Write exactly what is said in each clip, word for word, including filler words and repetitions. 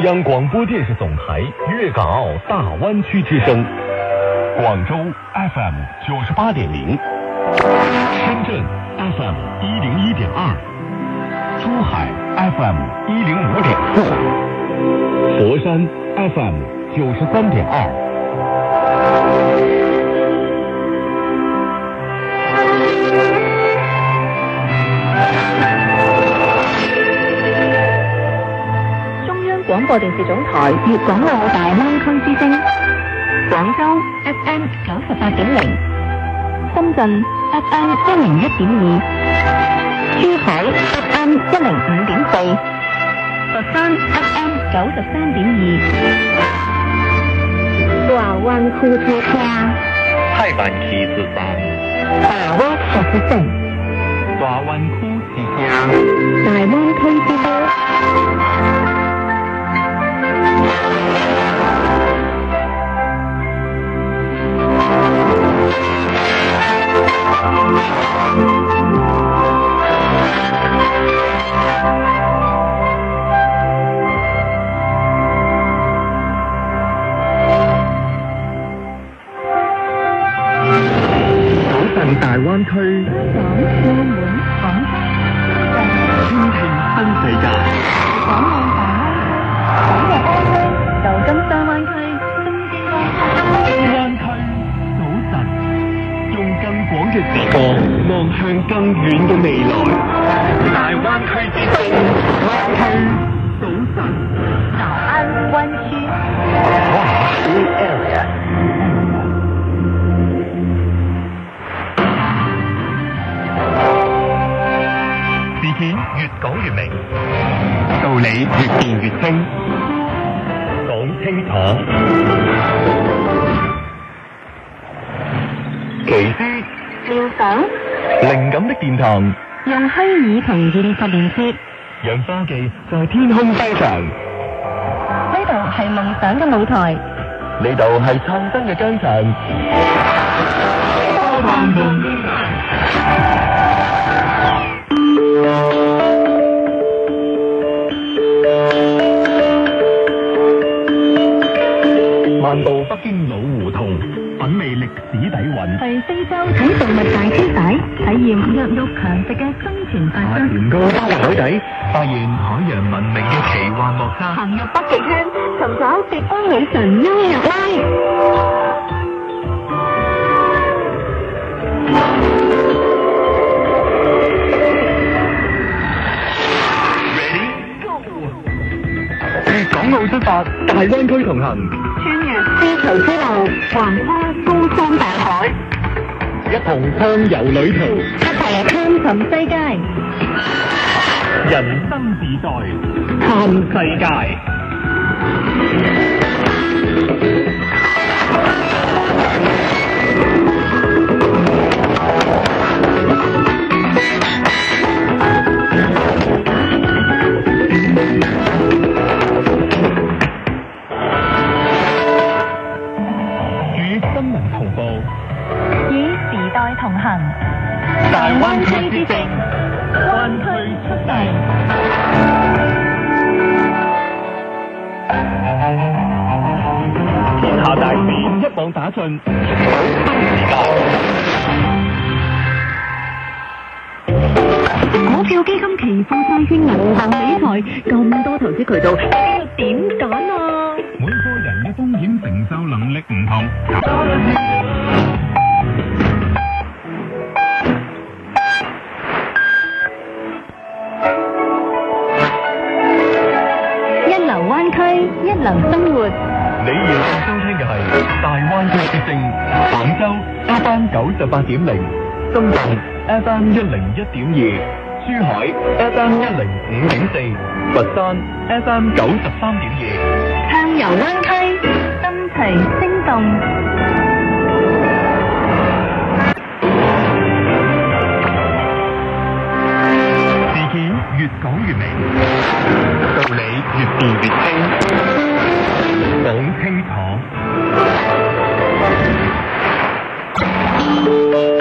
央广播电视总台粤港澳大湾区之声，广州 F M 九十八点零，深圳 F M 一零一点二，珠海 F M 一零五点四，佛山 F M 九十三点二。 廣播電視總台粵港澳大灣區之聲，廣州 F M 九十八點零，深圳 F M 一零一點二，珠海 F M 一零五點四，佛山 F M 九十三點二。大灣區之聲， 太灣區之聲， 大灣區之聲， 大灣區之聲， 大灣區之聲。 大灣區， 香港、澳門、廣州、 傾聽新世界。 港澳大灣區，港日灣區、舊金山灣區、新尖灣灣區，早晨，用更廣嘅視角望向更遠嘅未來。大灣區之聲，灣區，早晨， 早安灣區。 One area。越講越明，道理越辯越清，講清楚。奇思妙想， 靈感的殿堂， 用虛擬同現實連結， 讓科技在天空飛翔。 呢度係夢想嘅舞台， 呢度係創新嘅疆場。多萬夢。漫步北京老胡同，品味歷史底蘊。 去非洲睇動物大遷徙，體驗弱肉強食嘅生存法則。 沿過巴黎海底，發現海洋文明嘅奇幻莫測。 行入北極圈，尋找極光女神優若拉。 港澳出發，大灣區同行， 穿越絲綢之路，橫跨高山大海， 一同暢遊旅途， 一齊探尋世界， 人生自在，探世界。 同行， 大灣區之聲，灣區速遞。天下大事一網打盡，新時代。 股票、基金、期貨、債券、銀行、理財，咁多投資渠道，要點揀啊？ 每個人嘅風險承受能力唔同。 一流生活， 你現在收聽嘅係大灣區之聲，廣州 F M 九十八點零，深圳 F M 一零一點二，珠海 F M 一零五點四，佛山 F M 九十三點二， 暢遊灣區，心情聲動。 事件越講越明，道理越辯越清。講清楚。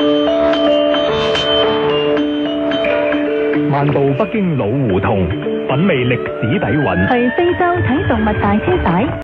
漫步北京老胡同，品品味歷史底蘊。 去非洲睇動物大遷徙。